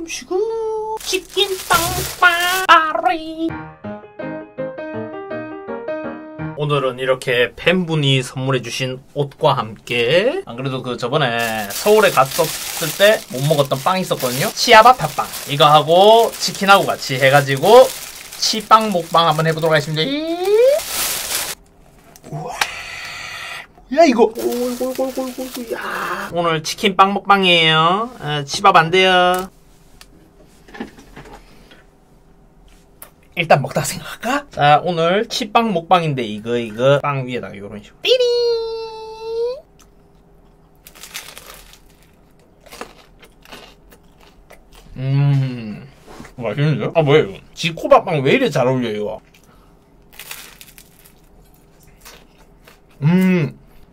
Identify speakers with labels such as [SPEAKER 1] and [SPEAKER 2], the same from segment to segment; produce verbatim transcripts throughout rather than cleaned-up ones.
[SPEAKER 1] 슈슈슈 치킨 빵빵 파리. 오늘은 이렇게 팬분이 선물해주신 옷과 함께, 안 그래도 그 저번에 서울에 갔었을 때 못 먹었던 빵이 있었거든요. 치아바타 빵 이거 하고 치킨하고 같이 해가지고 치빵 먹방 한번 해보도록 하겠습니다. 우와, 야 이거 오골골골골. 야 오늘 치킨 빵 먹방이에요. 아, 치밥 안 돼요. 일단 먹다 생각할까? 자, 오늘 치빵 먹방인데 이거 이거 빵 위에다가 요런 식으로 삐리. 음 맛있는데요? 아 뭐예요? 지코밥빵 왜 이래 잘 어울려 이거. 음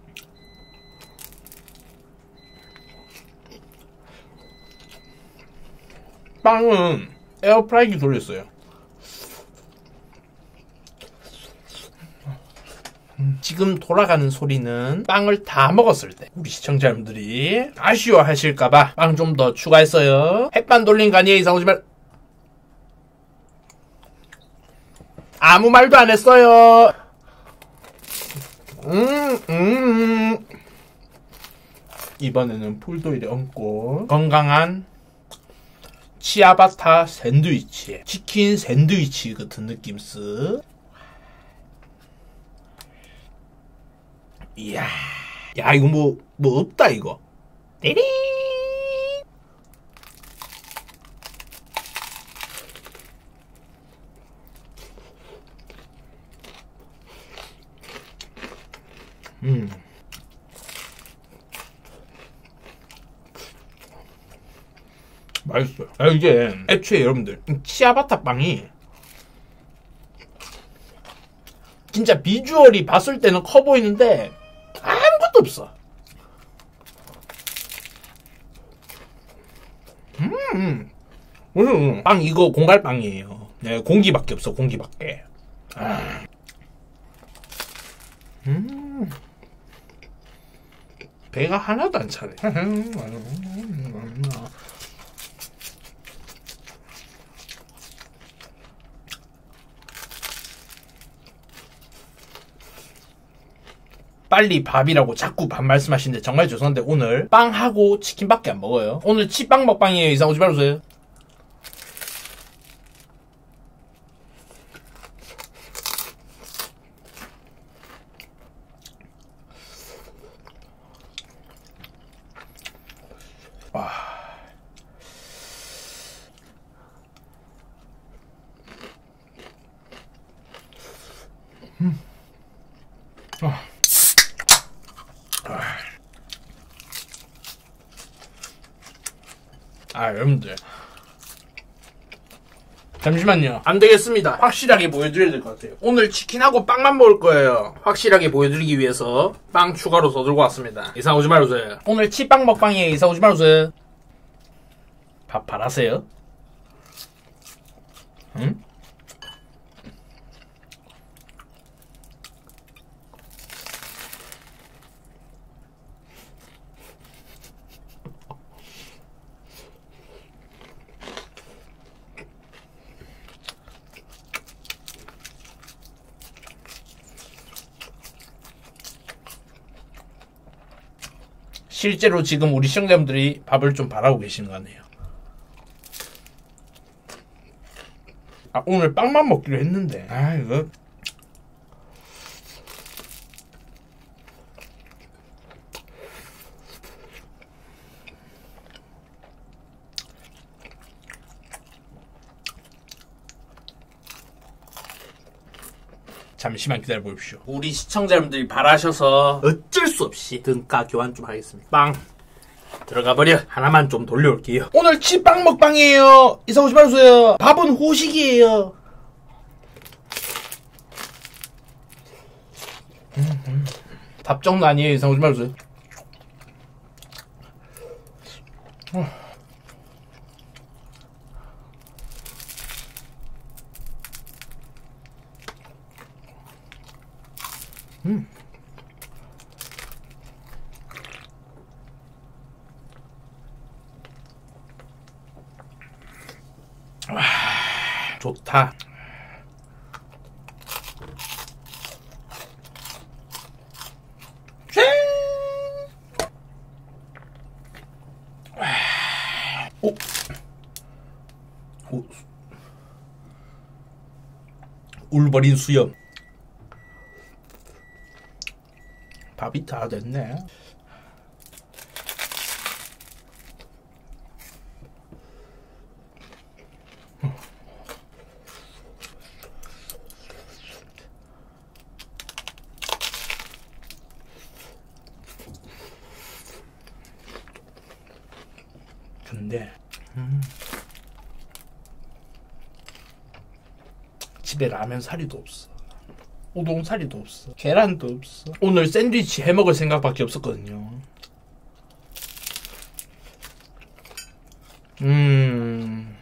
[SPEAKER 1] 빵은 에어프라이기 돌렸어요. 지금 돌아가는 소리는 빵을 다 먹었을 때 우리 시청자분들이 아쉬워하실까봐 빵 좀 더 추가했어요. 햇반 돌린 거 아니에요? 이상 오지 말. 아무 말도 안 했어요. 음, 음. 이번에는 풀도일에 얹고 건강한 치아바타 샌드위치, 치킨 샌드위치 같은 느낌스. 이야, 야 이거 뭐 뭐 없다 이거. 띠리. 음. 맛있어요. 아, 이게 애초에 여러분들 치아바타 빵이 진짜 비주얼이 봤을 때는 커 보이는데 아무것도 없어. 음, 음. 빵 이거 공갈빵이에요. 네, 공기밖에 없어. 공기밖에. 아. 음. 배가 하나도 안 차네. 빨리 밥이라고 자꾸 밥 말씀하시는데 정말 죄송한데 오늘 빵하고 치킨밖에 안 먹어요. 오늘 치빵 먹방이에요. 이상 오지 말아주세요. 와. 음. 아. 아, 여러분들 잠시만요. 안 되겠습니다. 확실하게 보여드려야 될 것 같아요. 오늘 치킨하고 빵만 먹을 거예요. 확실하게 보여드리기 위해서 빵 추가로 더 들고 왔습니다. 이사 오지 말아주세요. 오늘 치빵 먹방이에요. 이사 오지 말아주세요. 밥 바라세요? 응? 실제로 지금 우리 시청자분들이 밥을 좀 바라고 계시는 것 같네요. 아, 오늘 빵만 먹기로 했는데. 아, 이거. 잠시만 기다려 보십시오. 우리 시청자분들이 바라셔서 어쩔 수 없이 등가 교환 좀 하겠습니다. 빵 들어가 버려. 하나만 좀 돌려올게요. 오늘 치빵 먹방이에요. 이사 오지 마세요. 밥은 후식이에요. 음, 음. 답정도 아니에요. 이사 오지 마세요. 어. 음. 좋다. 오. 오. 울버린 수염. 밥이 다 됐네. 근데 음. 집에 라면 사리도 없어. 우동 사리도 없어. 계란도 없어. 오늘 샌드위치 해먹을 생각밖에 없었거든요. 음.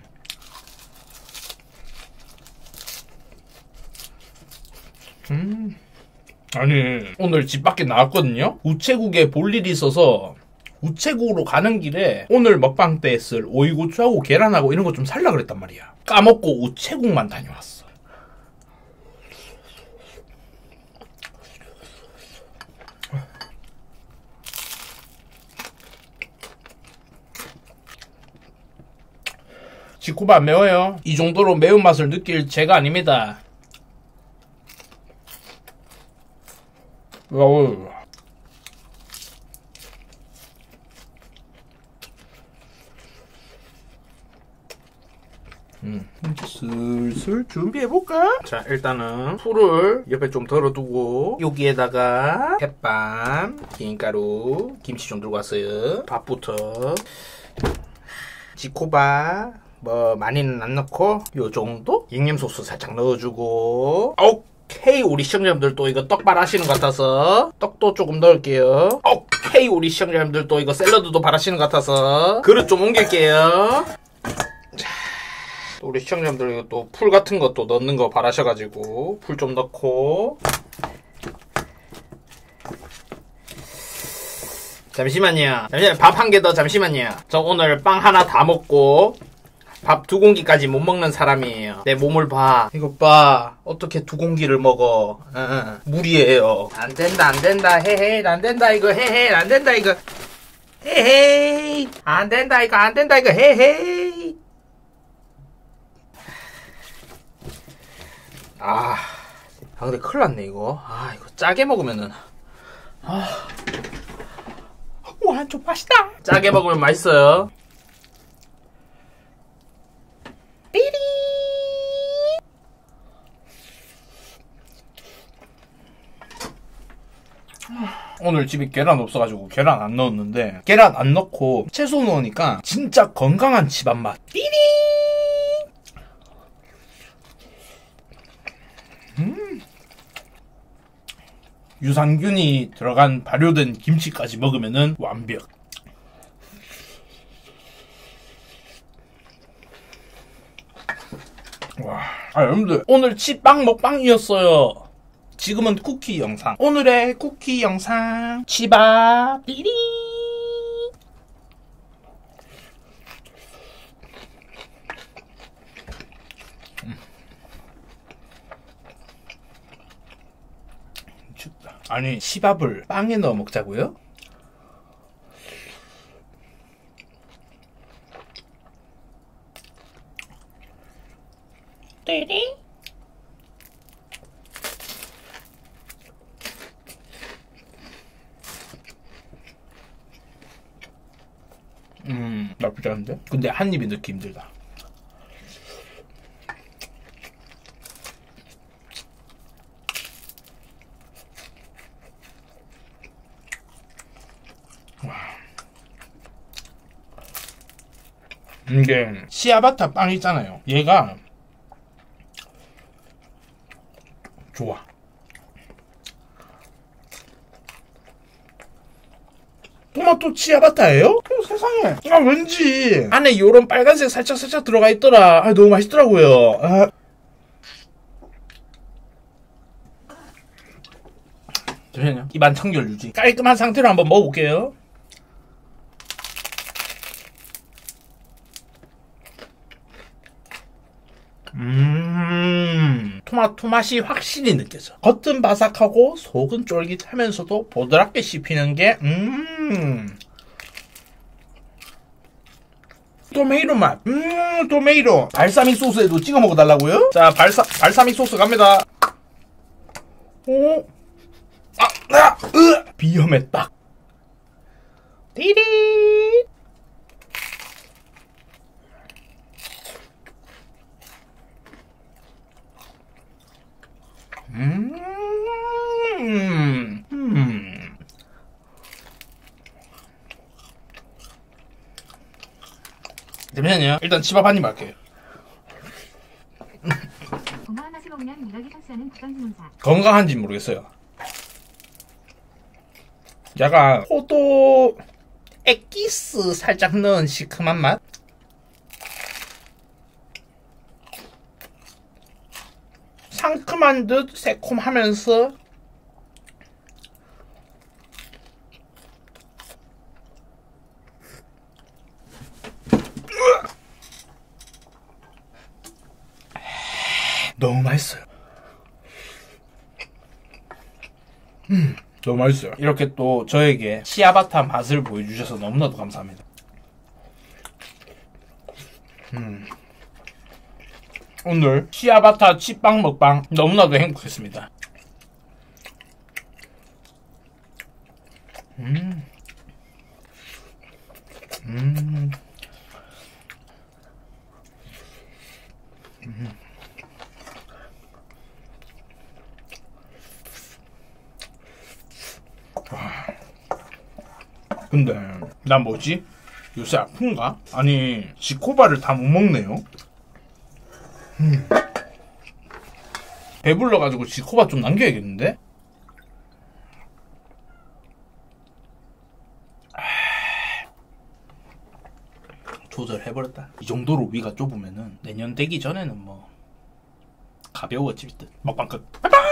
[SPEAKER 1] 음. 아니, 오늘 집 밖에 나왔거든요? 우체국에 볼 일이 있어서 우체국으로 가는 길에 오늘 먹방 때 쓸 오이고추하고 계란하고 이런 거 좀 살라 그랬단 말이야. 까먹고 우체국만 다녀왔어. 지코바 안 매워요. 이 정도로 매운맛을 느낄 제가 아닙니다. 어우. 음, 이제 슬슬 준비해볼까? 자, 일단은 풀을 옆에 좀 덜어두고 여기에다가 햇반, 김가루, 김치 좀 들고 왔어요. 밥부터 지코바 뭐 많이는 안 넣고 요 정도? 잉염소스 살짝 넣어주고 오케이. 우리 시청자분들 또 이거 떡 바라시는 것 같아서 떡도 조금 넣을게요. 오케이. 우리 시청자분들 또 이거 샐러드도 바라시는 것 같아서 그릇 좀 옮길게요. 자, 우리 시청자분들 이거 또 풀 같은 것도 넣는 거 바라셔가지고 풀 좀 넣고 잠시만요. 잠시만요. 밥 한 개 더 잠시만요. 저 오늘 빵 하나 다 먹고 밥 두 공기까지 못 먹는 사람이에요. 내 몸을 봐. 이거 봐. 어떻게 두 공기를 먹어. 응, 무리예요. 안 된다, 안 된다. 헤헤. 안 된다, 이거. 헤헤. 안 된다, 이거. 헤헤. 안 된다, 이거. 안 된다, 이거. 헤헤. 아. 아, 근데 큰일 났네, 이거. 아, 이거 짜게 먹으면은. 아. 완전 맛있다. 짜게 먹으면 맛있어요. 삐리. 오늘 집에 계란 없어가지고 계란 안 넣었는데 계란 안 넣고 채소 넣으니까 진짜 건강한 집안 맛. 삐리. 음. 유산균이 들어간 발효된 김치까지 먹으면은 완벽. 와, 아 여러분들 오늘 치빵 먹방이었어요. 지금은 쿠키 영상. 오늘의 쿠키 영상 치밥 삐리. 음. 아니 치밥을 빵에 넣어 먹자고요? 띠리. 음, 나쁘지 않은데? 근데 한 입에 넣기 힘들다. 와. 이게 시아바타 빵 있잖아요. 얘가 좋아. 토마토 치아바타예요? 어, 세상에. 아 왠지 안에 요런 빨간색 살짝 살짝 들어가 있더라. 아 너무 맛있더라고요. 아. 잠시만요. 입안 청결 유지. 깔끔한 상태로 한번 먹어볼게요. 음.
[SPEAKER 2] 토마토 맛이 확실히 느껴져. 겉은 바삭하고 속은 쫄깃하면서도 보드랍게 씹히는 게 음. 토메이로 맛. 음, 토메이로. 발사믹 소스에도 찍어 먹어달라고요?
[SPEAKER 1] 자, 발사, 발사믹 소스 갑니다.
[SPEAKER 2] 오. 아, 아, 으. 비염에 딱. 띠리. 음. 음.
[SPEAKER 1] 잠시만요. 일단 집밥 한 입 할게요.
[SPEAKER 3] 건강한 맛을 먹으면 미각이 상수하는 국방지문사.
[SPEAKER 2] 건강한지 모르겠어요. 약간 포도 액기스 살짝 넣은 시큼한 맛? 상큼한 듯 새콤하면서 너무 맛있어요. 음, 너무 맛있어요. 이렇게 또 저에게 치아바타 맛을 보여주셔서 너무나도 감사합니다. 음. 오늘 치아바타 치빵 먹방 너무나도 행복했습니다. 음. 음. 음. 근데 난 뭐지? 요새 아픈가? 아니 지코바를 다 못 먹네요. 음. 배불러가지고 지코바 좀 남겨야겠는데? 조절해버렸다. 이 정도로 위가 좁으면은 내년 되기 전에는 뭐 가벼워질 듯. 먹방 끝.